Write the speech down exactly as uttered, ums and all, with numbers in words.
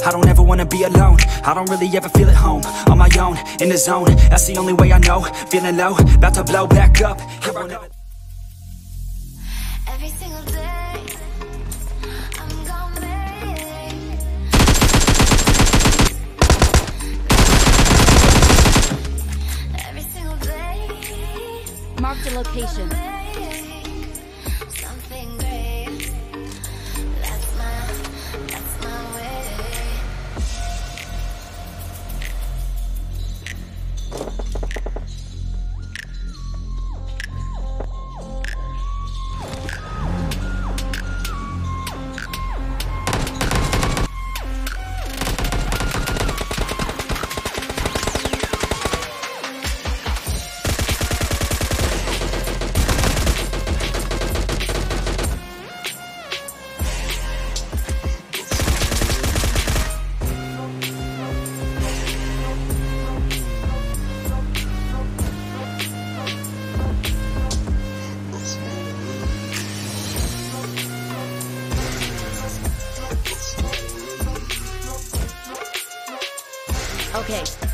I don't ever wanna be alone. I don't really ever feel at home. On my own, in the zone, that's the only way I know. Feeling low, about to blow back up. Here I never... Every single day I'm gonna make every single day. Mark the location. Something great. That's my, that's my way. Okay,